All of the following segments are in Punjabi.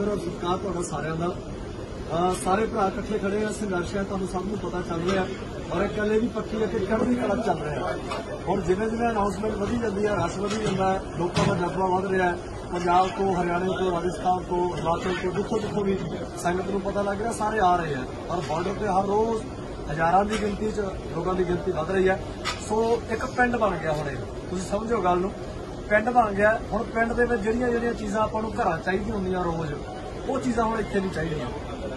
आदर और सत्कार तुहाडा सारिਆਂ ਦਾ। सारे भरा इकट्ठे खड़े हैं, संघर्ष है तुहानू सब नूं पता चल रहा है और एक गल भी पक्की है कि चढ़ती कला चल रहा है। और जिवें जिवें अनाउंसमेंट वधी जाती है, रश वधी जाता है, लोगों का जज्बा वध रहा है। पंजाब तो, हरियाणा तो, राजस्थान तो, हिमाचल तो, जिथों जिथों भी संगत नूं पता लग रहा सारे आ रहे हैं और बॉर्डर पर हर रोज़ हज़ारां की गिनती च लोगों की गिनती वध रही है। सो एक पिंड बन गया हुणे, तुसीं समझो गल नूं, पिंड बन गया। हुण पिंड दे विच जिहड़ियां चीज़ां आपां नूं घरां चाहीदियां हुंदियां रोज़, वो चीज़ां हुण इत्थे नहीं चाहिदियां।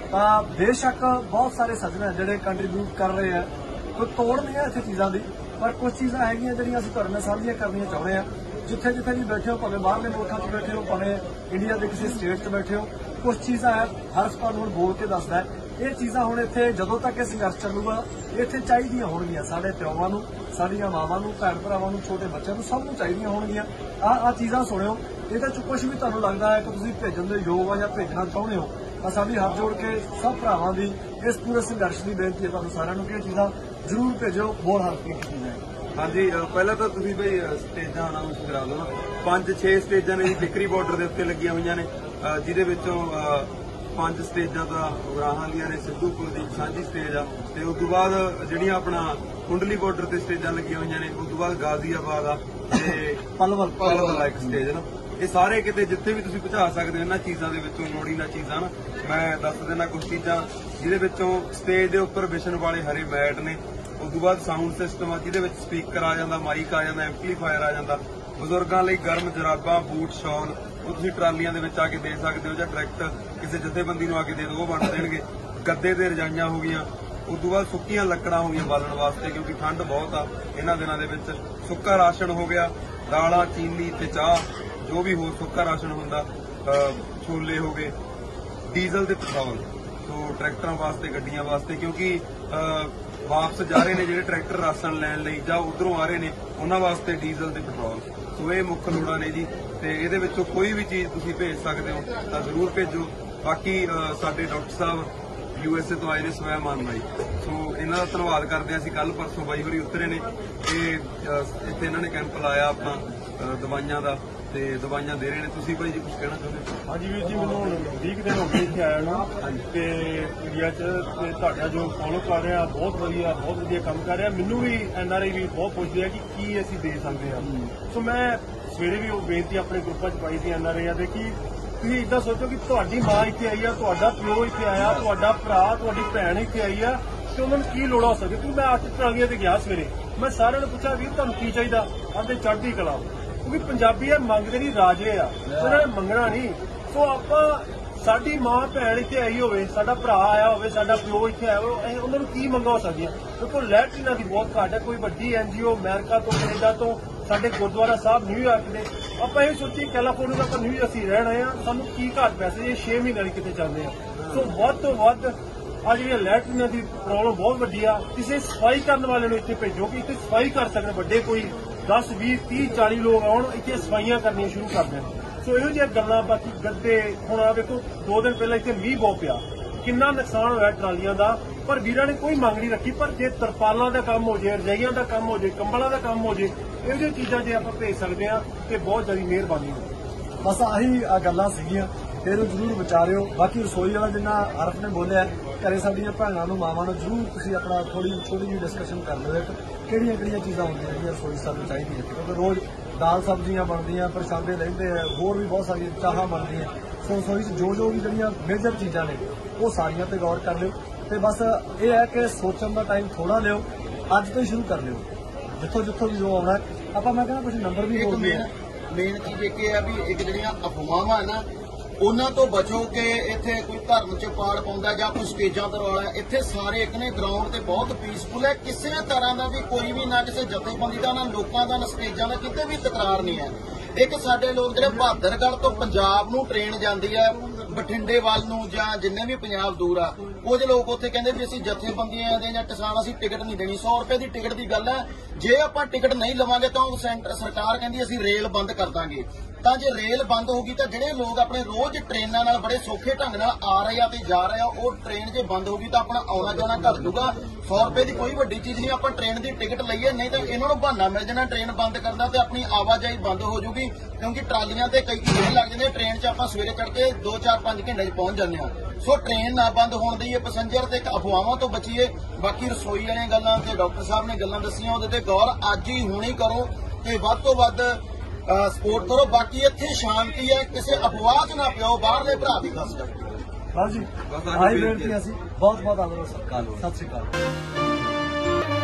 बेशक बहुत सारे सज्जन है जिहड़े कंट्रीब्यूट कर रहे हैं, कोई तोड़ नहीं है इत्थे चीज़ों की, पर कुछ चीज़ां हैगियां जिहड़ियां असीं तुहाडे नाल साझीआं करनियां चाहुंदे हां। जिथे जिथे भी बैठे हो, भावें बाहरले मुल्कां च बैठे हो, भावें इंडिया के किसी स्टेट च बैठे हो, कुछ चीज़ां है हर तुहानूं हुण बोल के दसदा है। ये चीज़ां हुण इत्थे जदों तक ये संघर्ष चलूगा इत्थे चाहीदियां होणगीਆਂ साडे पिओवां नूं, साडीआं मावां नूं, भैण भरावां नूं, छोटे बच्चों नूं, सब नूं चाहीदियां होणगीਆਂ। आ चीज़ां सुणिओ, ਇਹਦੇ ਚ कुछ भी तुहानूं लगदा है कि तुसीं भेजण दे योग आ जां भेजना चाहुंदे हो ਤਾਂ ਸਾਡੀ ਹੱਥ ਜੋੜ ਕੇ ਸਭ ਭਰਾਵਾਂ ਦੀ ਇਸ ਪੂਰੇ ਸੰਘਰਸ਼ ਦੀ ਬੇਨਤੀ ਹੈ ਤੁਹਾਨੂੰ ਸਾਰਿਆਂ ਨੂੰ ਕਿ ਇਹ ਚੀਜ਼ਾਂ ਜ਼ਰੂਰ ਭੇਜੋ, ਬਹੁਤ ਹਲਕ ਕੀਤੀ ਜਾਏ। ਹਾਂਜੀ, ਪਹਿਲਾਂ ਤਾਂ ਤੁਸੀਂ ਬਈ ਸਟੇਜਾਂ ਅਨਾਉਂਸ ਕਰਾ ਦਿਓ ਨਾ। 5-6 ਸਟੇਜਾਂ ਨੇ ਜੀ ਟਿਕਰੀ ਬਾਰਡਰ ਦੇ ਉੱਤੇ ਲੱਗੀਆਂ ਹੋਈਆਂ ਨੇ, ਜਿਹਦੇ ਵਿੱਚੋਂ 5 ਸਟੇਜਾਂ ਤਾਂ ਉਗਰਾਹਾਂ ਦੀਆਂ ਨੇ, ਸਿੱਧੂ ਕੁਲਦੀਪ ਸਾਂਝੀ ਸਟੇਜ ਆ, ਤੇ ਉਸ ਤੋਂ ਬਾਅਦ ਜਿਹੜੀਆਂ ਆਪਣਾ ਕੁੰਡਲੀ ਬਾਰਡਰ ਤੇ ਸਟੇਜਾਂ ਲੱਗੀਆਂ ਹੋਈਆਂ ਨੇ, ਉਸ ਤੋਂ ਬਾਅਦ ਗਾਜ਼ੀਆਬਾਦ ਆ ਤੇ ਪਲਵਲ ਇੱਕ ਸਟੇਜ ਨਾ। ਇਹ ਸਾਰੇ ਕਿਤੇ ਜਿੱਥੇ ਵੀ ਤੁਸੀਂ ਪਹੁੰਚਾ ਸਕਦੇ ਹੋ ਇਹਨਾਂ ਚੀਜ਼ਾਂ ਦੇ ਵਿੱਚੋਂ ਲੋੜੀਂਦੀਆਂ ਚੀਜ਼ਾਂ ਨਾ ਮੈਂ ਦੱਸ ਦੇਣਾ ਕੁਝ ਚੀਜ਼ਾਂ, ਜਿਹਦੇ ਵਿੱਚੋਂ ਸਟੇਜ ਦੇ ਉੱਪਰ ਵਿਛਣ ਵਾਲੇ ਹਰੇ ਮੈਟ ਨੇ, ਉਸ ਤੋਂ ਬਾਅਦ ਸਾਊਂਡ ਸਿਸਟਮ ਆ ਜਿਹਦੇ ਵਿੱਚ ਸਪੀਕਰ ਆ ਜਾਂਦਾ, ਮਾਈਕ ਆ ਜਾਂਦਾ, ਐਂਪਲੀਫਾਇਰ ਆ ਜਾਂਦਾ, ਬਜ਼ੁਰਗਾਂ ਲਈ ਗਰਮ ਜਰਾਬਾਂ, ਬੂਟ, ਸ਼ਾਲ ਉਹ ਤੁਸੀਂ ਟਰਾਲੀਆਂ ਦੇ ਵਿੱਚ ਆ ਕੇ ਦੇ ਸਕਦੇ ਹੋ ਜਾਂ ਡਾਇਰੈਕਟ ਕਿਸੇ ਜਥੇਬੰਦੀ ਨੂੰ ਆ ਕੇ ਦੇ ਦਿਓ, ਉਹ ਵੰਡ ਦੇਣਗੇ। ਗੱਦੇ ਤੇ ਰਜਾਈਆਂ ਹੋ ਗਈਆਂ, ਉਸ ਤੋਂ ਬਾਅਦ ਸੁੱਕੀਆਂ ਲੱਕੜਾਂ ਹੋ ਗਈਆਂ ਬਾਲਣ ਵਾਸਤੇ ਕਿਉਂਕਿ ਠੰਡ ਬਹੁਤ ਆ ਇਹਨਾਂ ਦਿਨਾਂ ਦੇ ਵਿੱਚ, ਸੁੱਕਾ ਰਾਸ਼ਨ ਹੋ ਗਿਆ, ਦਾਲਾਂ, ਚੀਨੀ ਤੇ ਚਾਹ, ਜੋ ਵੀ ਹੋਰ ਸੁੱਕਾ ਰਾਸ਼ਨ ਹੁੰਦਾ, ਛੋਲੇ ਹੋ ਗਏ, ਡੀਜ਼ਲ ਤੇ ਪੈਟਰੋਲ, ਸੋ ਟਰੈਕਟਰਾਂ ਵਾਸਤੇ, ਗੱਡੀਆਂ ਵਾਸਤੇ, ਕਿਉਂਕਿ ਵਾਪਸ ਜਾ ਰਹੇ ਨੇ ਜਿਹੜੇ ਟਰੈਕਟਰ ਰਾਸ਼ਨ ਲੈਣ ਲਈ ਜਾਂ ਉਧਰੋਂ ਆ ਰਹੇ ਨੇ ਉਹਨਾਂ ਵਾਸਤੇ ਡੀਜ਼ਲ ਤੇ ਪੈਟਰੋਲ। ਸੋ ਇਹ ਮੁੱਖ ਲੋੜਾਂ ਨੇ ਜੀ, ਤੇ ਇਹਦੇ ਵਿੱਚੋਂ ਕੋਈ ਵੀ ਚੀਜ਼ ਤੁਸੀਂ ਭੇਜ ਸਕਦੇ ਹੋ ਤਾਂ ਜ਼ਰੂਰ ਭੇਜੋ। ਬਾਕੀ ਸਾਡੇ ਡਾਕਟਰ ਸਾਹਿਬ USA ਤੋਂ ਆਏ ਨੇ ਸਵੈਮਾਨ ਬਾਈ, ਸੋ ਇਹਨਾਂ ਦਾ ਧੰਨਵਾਦ ਕਰਦੇ ਹਾਂ ਅਸੀਂ। ਕੱਲ ਪਰਸੋਂ ਬਾਈ ਹੋਰੀ ਉਤਰੇ ਨੇ, ਤੇ ਇੱਥੇ ਇਹਨਾਂ ਨੇ ਕੈਂਪ ਲਾਇਆ ਆਪਣਾ ਦਵਾਈਆਂ ਦਾ, ਤੇ ਦਵਾਈਆਂ ਦੇ ਰਹੇ ਨੇ। ਤੁਸੀਂ ਭਾਈ ਜੀ ਕੁਝ ਕਹਿਣਾ ਚਾਹੁੰਦੇ ਹੋ? ਹਾਂਜੀ ਵੀਰ ਜੀ, ਮੈਨੂੰ 20 ਦਿਨ ਹੋ ਗਏ ਇੱਥੇ ਆਇਆ ਨੂੰ, ਤੇ ਇੰਡੀਆ 'ਚ ਤੇ ਤੁਹਾਡਾ ਜੋ ਫੋਲੋ ਕਰ ਰਿਹਾ ਬਹੁਤ ਵਧੀਆ ਕੰਮ ਕਰ ਰਿਹਾ। ਮੈਨੂੰ ਵੀ NRI ਵੀ ਬਹੁਤ ਪੁੱਛਦੇ ਆ ਕਿ ਕੀ ਅਸੀਂ ਦੇ ਸਕਦੇ ਹਾਂ। ਸੋ ਮੈਂ ਸਵੇਰੇ ਵੀ ਉਹ ਬੇਨਤੀ ਆਪਣੇ ਗਰੁੱਪਾਂ 'ਚ ਪਾਈ ਸੀ NRI ਦੇ ਕਿ ਤੁਸੀਂ ਇੱਦਾਂ ਸੋਚੋ ਕਿ ਤੁਹਾਡੀ ਮਾਂ ਇੱਥੇ ਆਈ ਆ, ਤੁਹਾਡਾ ਪਿਓ ਇੱਥੇ ਆਇਆ, ਤੁਹਾਡਾ ਭਰਾ, ਤੁਹਾਡੀ ਭੈਣ ਇੱਥੇ ਆਈ ਆ, ਤੇ ਉਹਨਾਂ ਨੂੰ ਕੀ ਲੋੜ ਹੋ ਸਕਦੀ। ਕਿਉਂਕਿ ਮੈਂ 8 ਟਰਾਲੀਆਂ ਤੇ ਗਿਆ ਸਵੇਰੇ, ਮੈਂ ਸਾਰਿਆਂ ਨੂੰ ਪੁੱਛਿਆ ਵੀਰ ਤੁਹਾਨੂੰ ਕੀ ਚਾਹੀਦਾ, ਆਂਦੇ ਚੜ੍ਹਦੀ ਕਲਾ, ਕਿਉਂਕਿ ਪੰਜਾਬੀ ਆ ਮੰਗਦੇ ਨਹੀਂ ਰਾਜੇ ਆ, ਉਹਨਾਂ ਨੇ ਮੰਗਣਾ ਨਹੀਂ। ਸੋ ਆਪਾਂ ਸਾਡੀ ਮਾਂ ਭੈਣ ਇੱਥੇ ਆਈ ਹੋਵੇ, ਸਾਡਾ ਭਰਾ ਆਇਆ ਹੋਵੇ, ਸਾਡਾ ਪਿਓ ਇੱਥੇ ਆਇਆ ਹੋਵੇ, ਉਹਨਾਂ ਨੂੰ ਕੀ ਮੰਗਾ ਹੋ ਸਕਦੀਆਂ। ਦੇਖੋ ਲੈਟਰੀਨਾਂ ਦੀ ਬਹੁਤ ਘਾਟ ਹੈ। ਕੋਈ ਵੱਡੀ NGO ਅਮਰੀਕਾ ਤੋਂ, ਕੈਨੇਡਾ ਤੋਂ, ਸਾਡੇ ਗੁਰਦੁਆਰਾ ਸਾਹਿਬ ਨਿਊਯਾਰਕ ਦੇ, ਆਪਾਂ ਇਹ ਸੋਚੀਏ ਕੈਲੀਫੋਰਨੀਆ ਦਾ ਆਪਾਂ ਅਸੀਂ ਰਹਿਣ ਆਏ ਆ, ਸਾਨੂੰ ਕੀ ਘਾਟ ਪੈਸੇ, ਇਹ 6 ਮਹੀਨੇ ਲਈ ਕਿਤੇ ਜਾਂਦੇ ਆ। ਸੋ ਵੱਧ ਤੋਂ ਵੱਧ ਆ ਜਿਹੜੀਆਂ ਲੈਟਰੀਨਾਂ ਦੀ ਪ੍ਰੋਬਲਮ ਬਹੁਤ ਵੱਡੀ ਆ, ਕਿਸੇ ਸਫਾਈ ਕਰਨ ਵਾਲੇ ਨੂੰ ਇੱਥੇ ਭੇਜੋ ਕਿ ਇੱਥੇ ਸਫਾਈ ਕਰ ਸਕਣ। ਵੱਡੇ ਕੋਈ 10, 20, 30, 40 ਲੋਕ ਆਉਣ, ਇੱਥੇ ਸਫਾਈਆਂ ਕਰਨੀਆਂ ਸ਼ੁਰੂ ਕਰ ਦੇਣ। ਸੋ ਇਹੋ ਜਿਹੀਆਂ ਗੱਲਾਂ। ਬਾਕੀ ਗੱਦੇ, ਹੁਣ ਆ ਵੇਖੋ 2 ਦਿਨ ਪਹਿਲਾਂ ਇੱਥੇ ਮੀਂਹ ਬਹੁਤ ਪਿਆ, ਕਿੰਨਾ ਨੁਕਸਾਨ ਹੋਇਆ ਟਰਾਲੀਆਂ ਦਾ, ਪਰ ਵੀਰਾਂ ਨੇ ਕੋਈ ਮੰਗ ਨਹੀਂ ਰੱਖੀ। ਪਰ ਜੇ ਤਰਪਾਲਾਂ ਦਾ ਕੰਮ ਹੋ ਜਾਏ, ਰਜਾਈਆਂ ਦਾ ਕੰਮ ਹੋ ਜਾਏ, ਕੰਬਲਾਂ ਦਾ ਕੰਮ ਹੋ ਜਾਏ, ਇਹੋ ਜਿਹੀਆਂ ਚੀਜ਼ਾਂ ਜੇ ਆਪਾਂ ਭੇਜ ਸਕਦੇ ਹਾਂ ਤੇ ਬਹੁਤ ਜ਼ਿਆਦਾ ਮਿਹਰਬਾਨੀ ਹੋਵੇ। ਬਸ ਆਹੀ ਗੱਲਾਂ ਸੀਗੀਆਂ, ਇਹਨੂੰ ਜ਼ਰੂਰ ਵਿਚਾਰਿਓ। ਬਾਕੀ ਰਸੋਈ ਵਾਲਾ ਜਿੰਨਾ ਅਰਫ ਨੇ ਬੋਲਿਆ, ਘਰੇ ਸਾਡੀਆਂ ਭੈਣਾਂ ਨੂੰ, ਮਾਵਾਂ ਨੂੰ ਜ਼ਰੂਰ ਤੁਸੀਂ ਆਪਣਾ ਥੋੜੀ ਛੋਟੀ ਜਿਹੀ ਡਿਸਕਸ਼ਨ ਕਰ ਲਿਓ ਕਿਹੜੀਆਂ ਚੀਜ਼ਾਂ ਹੁੰਦੀਆਂ ਜਿਹੜੀਆਂ ਰਸੋਈ ਸਾਨੂੰ ਚਾਹੀਦੀਆਂ, ਕਿਉਂਕਿ ਰੋਜ਼ ਦਾਲ ਸਬਜ਼ੀਆਂ ਬਣਦੀਆਂ, ਪ੍ਰਸ਼ਾਦੇ ਲੈਂਦੇ ਆ, ਹੋਰ ਵੀ ਬਹੁਤ ਸਾਰੀਆਂ ਚਾਹਾਂ ਬਣਦੀਆਂ। ਸੋ ਰਸੋਈ 'ਚ ਜੋ ਵੀ ਜਿਹੜੀਆਂ ਮੇਜਰ ਚੀਜ਼ਾਂ ਨੇ ਉਹ ਸਾਰੀਆਂ ਤੇ ਗੌਰ ਕਰ ਲਿਓ। ਤੇ ਬਸ ਇਹ ਹੈ ਕਿ ਸੋਚਣ ਦਾ ਟਾਈਮ ਥੋੜਾ ਲਿਓ, ਅੱਜ ਤੋਂ ਹੀ ਸ਼ੁਰੂ ਕਰ ਲਿਓ। ਜਿੱਥੋਂ ਵੀ ਜੋ ਆਉਣਾ ਆਪਾਂ, ਮੈਂ ਕਹਿੰਦਾ ਕੁਝ ਨੰਬਰ ਵੀ ਬੋਲਦੇ ਆ। ਮੇਨ ਚੀਜ਼ ਇਹ ਆ ਵੀ ਇੱਕ ਜਿਹੜੀਆਂ ਅਫਵਾਹਾਂ ਨਾ ਉਹਨਾਂ ਤੋਂ ਬਚੋ ਕਿ ਇੱਥੇ ਕੋਈ ਧਰਮ 'ਚ ਪਾੜ ਪਾਉਂਦਾ ਜਾਂ ਕੋਈ ਸਟੇਜਾਂ ਤੇ ਰੌਲਾ। ਇੱਥੇ ਸਾਰੇ ਇੱਕ ਨੇ, ਗਰਾਊਂਡ ਤੇ ਬਹੁਤ ਪੀਸਫੁਲ ਹੈ, ਕਿਸੇ ਤਰ੍ਹਾਂ ਦਾ ਵੀ ਕੋਈ ਵੀ ਨਾ ਕਿਸੇ ਜਥੇਬੰਦੀ ਦਾ, ਨਾ ਲੋਕਾਂ ਦਾ, ਨਾ ਸਟੇਜਾਂ ਦਾ ਕਿਤੇ ਵੀ ਤਕਰਾਰ ਨਹੀਂ ਹੈ। ਇੱਕ ਸਾਡੇ ਲੋਕ ਜਿਹੜੇ ਬਹਾਦਰਗੜ੍ਹ ਤੋਂ ਪੰਜਾਬ ਨੂੰ ਟ੍ਰੇਨ ਜਾਂਦੀ ਹੈ, ਬਠਿੰਡੇ ਵੱਲ ਨੂੰ ਜਾਂ ਜਿੰਨੇ ਵੀ ਪੰਜਾਬ ਦੂਰ ਆ, ਕੁਝ ਲੋਕ ਉੱਥੇ ਕਹਿੰਦੇ ਵੀ ਅਸੀਂ ਜਥੇਬੰਦੀਆਂ ਦੇ ਜਾਂ ਕਿਸਾਨ ਅਸੀਂ ਟਿਕਟ ਨਹੀਂ ਦੇਣੀ। 100 ਰੁਪਏ ਦੀ ਟਿਕਟ ਦੀ ਗੱਲ ਹੈ। ਜੇ ਆਪਾਂ ਟਿਕਟ ਨਹੀਂ ਲਵਾਂਗੇ ਤਾਂ ਉਹ ਸਰਕਾਰ ਕਹਿੰਦੀ ਅਸੀਂ ਰੇਲ ਬੰਦ ਕਰ ਦਾਂਗੇ। ਤਾਂ ਜੇ ਰੇਲ ਬੰਦ ਹੋਗੀ ਤਾਂ ਜਿਹੜੇ ਲੋਕ ਆਪਣੇ ਰੋਜ਼ ਟ੍ਰੇਨਾਂ ਨਾਲ ਬੜੇ ਸੌਖੇ ਢੰਗ ਨਾਲ ਆ ਰਹੇ ਆ ਤੇ ਜਾ ਰਹੇ ਆ, ਉਹ ਟ੍ਰੇਨ ਜੇ ਬੰਦ ਹੋਗੀ ਤਾਂ ਆਪਣਾ ਆਉਣਾ ਜਾਣਾ ਘਟ ਜੂਗਾ। 100 ਰੁਪਏ ਦੀ ਕੋਈ ਵੱਡੀ ਚੀਜ਼ ਨਹੀਂ, ਆਪਾਂ ਟ੍ਰੇਨ ਦੀ ਟਿਕਟ ਲਈਏ, ਨਹੀਂ ਤਾਂ ਇਹਨਾਂ ਨੂੰ ਬਹਾਨਾ ਮਿਲ ਜਾਣਾ ਟ੍ਰੇਨ ਬੰਦ ਕਰਨ ਦਾ ਤੇ ਆਪਣੀ ਆਵਾਜਾਈ ਬੰਦ ਹੋ ਜੂਗੀ, ਕਿਉਂਕਿ ਟਰਾਲੀਆਂ ਤੇ ਕਈ ਘੰਟੇ ਲੱਗ ਜਾਂਦੇ। ਟ੍ਰੇਨ 'ਚ ਆਪਾਂ ਸਵੇਰੇ ਚੜ੍ਹ ਕੇ 2-4-5 ਘੰਟੇ 'ਚ ਪਹੁੰਚ ਜਾਂਦੇ ਆ। ਸੋ ਟ੍ਰੇਨ ਨਾ ਬੰਦ ਹੋਣ ਦਈਏ ਪੈਸੇਂਜਰ ਤੇ ਅਫਵਾਹਾਂ ਤੋਂ ਬਚੀਏ। ਬਾਕੀ ਰਸੋਈ ਵਾਲੀਆਂ ਗੱਲਾਂ ਤੇ ਡਾਕਟਰ ਸਾਹਿਬ ਨੇ ਗੱਲਾਂ ਦੱਸੀਆਂ, ਉਹਦੇ ਤੇ ਗੌਰ ਅੱਜ ਹੀ ਹੁਣੀ ਕਰੋ ਤੇ ਵੱਧ ਤੋਂ ਵੱਧ ਸਪੋਰਟ ਕਰੋ। ਬਾਕੀ ਇੱਥੇ ਸ਼ਾਂਤੀ ਹੈ, ਕਿਸੇ ਅਫਵਾਹ 'ਚ ਨਾ ਪਿਓ, ਬਾਹਰਲੇ ਭਰਾ ਵੀ ਦੱਸ ਬਸ ਜੀ ਆਈ ਬੇਨਤੀ ਅਸੀਂ ਬਹੁਤ ਬਹੁਤ ਆਦਰ ਸਤਿਕਾਰ ਸਤਿ ਸ਼੍ਰੀ ਅਕਾਲ।